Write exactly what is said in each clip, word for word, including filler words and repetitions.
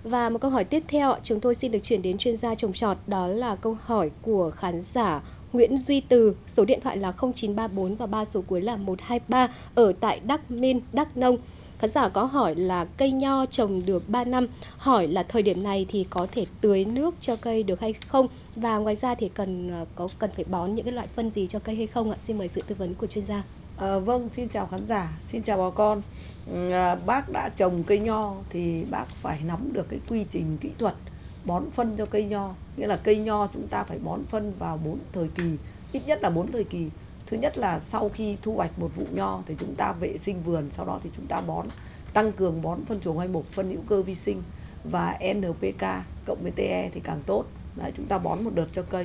Và một câu hỏi tiếp theo, chúng tôi xin được chuyển đến chuyên gia trồng trọt, đó là câu hỏi của khán giả Nguyễn Duy Từ, số điện thoại là không chín ba bốn và ba số cuối là một hai ba ở tại Đắk Min, Đắk Nông. Khán giả có hỏi là cây nho trồng được ba năm, hỏi là thời điểm này thì có thể tưới nước cho cây được hay không, và ngoài ra thì cần có cần phải bón những cái loại phân gì cho cây hay không ạ? Xin mời sự tư vấn của chuyên gia. À, vâng, xin chào khán giả, xin chào bà con. À, bác đã trồng cây nho thì bác phải nắm được cái quy trình kỹ thuật bón phân cho cây nho. Nghĩa là cây nho chúng ta phải bón phân vào bốn thời kỳ, ít nhất là bốn thời kỳ. Thứ nhất là sau khi thu hoạch một vụ nho thì chúng ta vệ sinh vườn, sau đó thì chúng ta bón, tăng cường bón phân chuồng hoai mục, phân hữu cơ vi sinh và en pê ca cộng với tê e thì càng tốt. Đấy, chúng ta bón một đợt cho cây.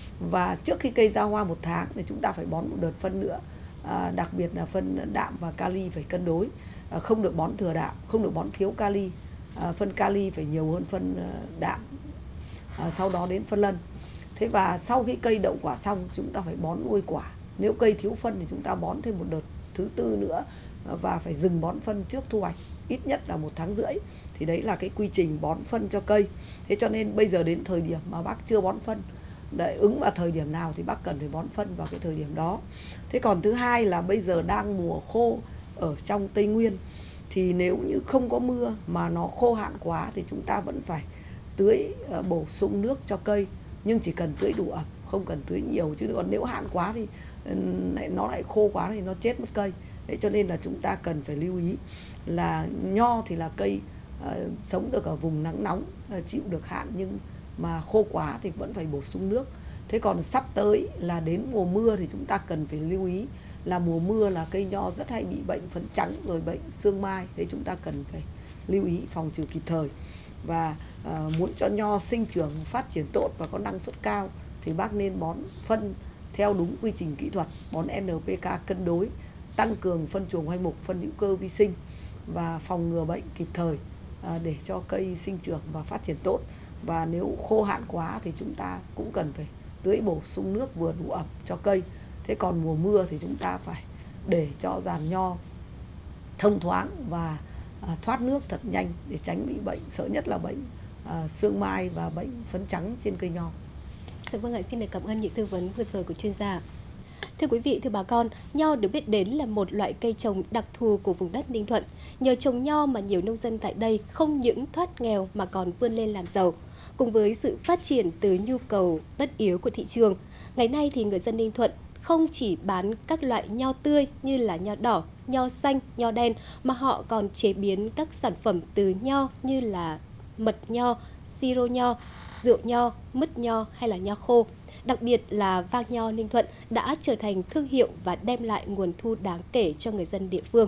Và trước khi cây ra hoa một tháng thì chúng ta phải bón một đợt phân nữa. À, đặc biệt là phân đạm và kali phải cân đối, à, không được bón thừa đạm, không được bón thiếu kali, à, phân kali phải nhiều hơn phân đạm, à, sau đó đến phân lân. Thế và sau khi cây đậu quả xong chúng ta phải bón nuôi quả. Nếu cây thiếu phân thì chúng ta bón thêm một đợt thứ tư nữa, và phải dừng bón phân trước thu hoạch ít nhất là một tháng rưỡi. Thì đấy là cái quy trình bón phân cho cây. Thế cho nên bây giờ đến thời điểm mà bác chưa bón phân, để ứng vào thời điểm nào thì bác cần phải bón phân vào cái thời điểm đó. Thế còn thứ hai là bây giờ đang mùa khô ở trong Tây Nguyên, thì nếu như không có mưa mà nó khô hạn quá thì chúng ta vẫn phải tưới bổ sung nước cho cây, nhưng chỉ cần tưới đủ ẩm, không cần tưới nhiều. Chứ còn nếu hạn quá thì nó lại khô quá thì nó chết mất cây. Thế cho nên là chúng ta cần phải lưu ý là nho thì là cây uh, sống được ở vùng nắng nóng, uh, chịu được hạn, nhưng mà khô quá thì vẫn phải bổ sung nước. Thế còn sắp tới là đến mùa mưa thì chúng ta cần phải lưu ý là mùa mưa là cây nho rất hay bị bệnh phấn trắng rồi bệnh sương mai. Thế chúng ta cần phải lưu ý phòng trừ kịp thời. Và uh, muốn cho nho sinh trưởng, phát triển tốt và có năng suất cao thì bác nên bón phân theo đúng quy trình kỹ thuật, bón en pê ca cân đối, tăng cường phân chuồng hoai mục, phân hữu cơ vi sinh và phòng ngừa bệnh kịp thời, uh, để cho cây sinh trưởng và phát triển tốt. Và nếu khô hạn quá thì chúng ta cũng cần phải tưới bổ sung nước vừa đủ ẩm cho cây. Thế còn mùa mưa thì chúng ta phải để cho giàn nho thông thoáng và à, thoát nước thật nhanh để tránh bị bệnh, sợ nhất là bệnh à, sương mai và bệnh phấn trắng trên cây nho. Dạ vâng ạ, xin được cảm ơn những tư vấn vừa rồi của chuyên gia. Thưa quý vị, thưa bà con, nho được biết đến là một loại cây trồng đặc thù của vùng đất Ninh Thuận. Nhờ trồng nho mà nhiều nông dân tại đây không những thoát nghèo mà còn vươn lên làm giàu. Cùng với sự phát triển từ nhu cầu tất yếu của thị trường, ngày nay thì người dân Ninh Thuận không chỉ bán các loại nho tươi như là nho đỏ, nho xanh, nho đen, mà họ còn chế biến các sản phẩm từ nho như là mật nho, siro nho, rượu nho, mứt nho hay là nho khô. Đặc biệt là vang nho Ninh Thuận đã trở thành thương hiệu và đem lại nguồn thu đáng kể cho người dân địa phương.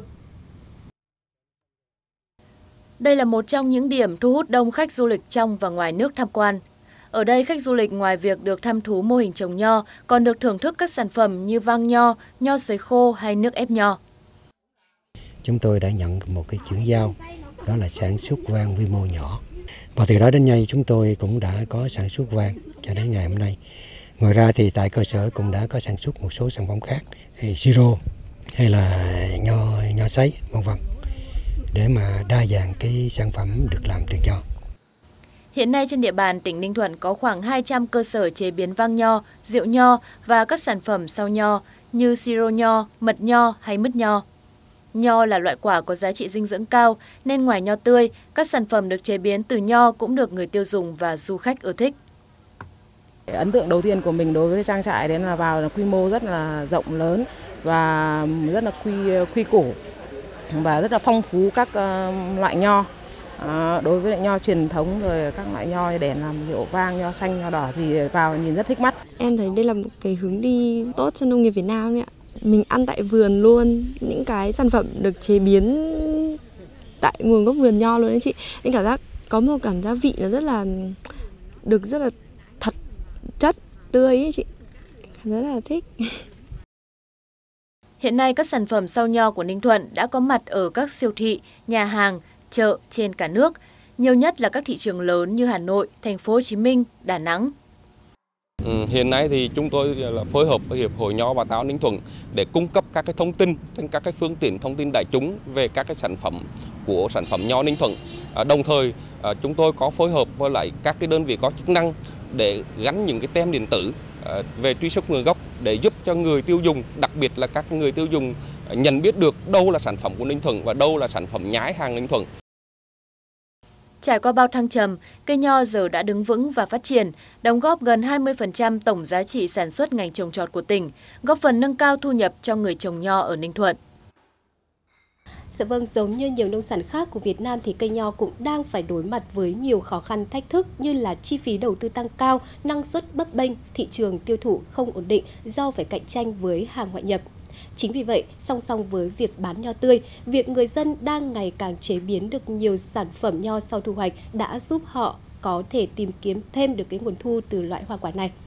Đây là một trong những điểm thu hút đông khách du lịch trong và ngoài nước tham quan. Ở đây khách du lịch ngoài việc được thăm thú mô hình trồng nho còn được thưởng thức các sản phẩm như vang nho, nho sấy khô hay nước ép nho. Chúng tôi đã nhận một cái chuyển giao, đó là sản xuất vang quy mô nhỏ. Và từ đó đến nay chúng tôi cũng đã có sản xuất vang cho đến ngày hôm nay. Ngoài ra thì tại cơ sở cũng đã có sản xuất một số sản phẩm khác, siro hay là nho nho sấy vân vân, để mà đa dạng cái sản phẩm được làm từ nho. Hiện nay trên địa bàn tỉnh Ninh Thuận có khoảng hai trăm cơ sở chế biến vang nho, rượu nho và các sản phẩm sau nho như siro nho, mật nho hay mứt nho. Nho là loại quả có giá trị dinh dưỡng cao nên ngoài nho tươi, các sản phẩm được chế biến từ nho cũng được người tiêu dùng và du khách ưa thích. Ấn tượng đầu tiên của mình đối với trang trại đến là vào là quy mô rất là rộng lớn và rất là quy quy củ và rất là phong phú các uh, loại nho. À, đối với lại nho truyền thống rồi các loại nho để làm rượu vang, nho xanh, nho đỏ gì vào nhìn rất thích mắt. Em thấy đây là một cái hướng đi tốt cho nông nghiệp Việt Nam ấy ạ. Mình ăn tại vườn luôn, những cái sản phẩm được chế biến tại nguồn gốc vườn nho luôn đấy chị. Nên cảm giác có một cảm giác vị nó rất là được rất là thật chất tươi ấy chị. Rất là thích. Hiện nay các sản phẩm sau nho của Ninh Thuận đã có mặt ở các siêu thị, nhà hàng, chợ trên cả nước, nhiều nhất là các thị trường lớn như Hà Nội, Thành phố Hồ Chí Minh, Đà Nẵng. Ừ, hiện nay thì chúng tôi là phối hợp với Hiệp hội Nho và Táo Ninh Thuận để cung cấp các cái thông tin trên các cái phương tiện thông tin đại chúng về các cái sản phẩm của sản phẩm nho Ninh Thuận. À, đồng thời à, chúng tôi có phối hợp với lại các cái đơn vị có chức năng để gắn những cái tem điện tử à, về truy xuất nguồn gốc để giúp cho người tiêu dùng, đặc biệt là các người tiêu dùng nhận biết được đâu là sản phẩm của Ninh Thuận và đâu là sản phẩm nhái hàng Ninh Thuận. Trải qua bao thăng trầm, cây nho giờ đã đứng vững và phát triển, đóng góp gần hai mươi phần trăm tổng giá trị sản xuất ngành trồng trọt của tỉnh, góp phần nâng cao thu nhập cho người trồng nho ở Ninh Thuận. Dạ vâng, giống như nhiều nông sản khác của Việt Nam thì cây nho cũng đang phải đối mặt với nhiều khó khăn thách thức như là chi phí đầu tư tăng cao, năng suất bấp bênh, thị trường tiêu thụ không ổn định do phải cạnh tranh với hàng ngoại nhập. Chính vì vậy, song song với việc bán nho tươi, việc người dân đang ngày càng chế biến được nhiều sản phẩm nho sau thu hoạch đã giúp họ có thể tìm kiếm thêm được cái nguồn thu từ loại hoa quả này.